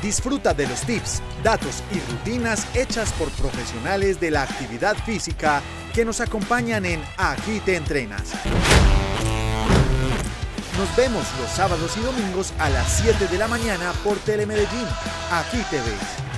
Disfruta de los tips, datos y rutinas hechas por profesionales de la actividad física que nos acompañan en Aquí te entrenas. Nos vemos los sábados y domingos a las 7 de la mañana por Telemedellín. Aquí te ves.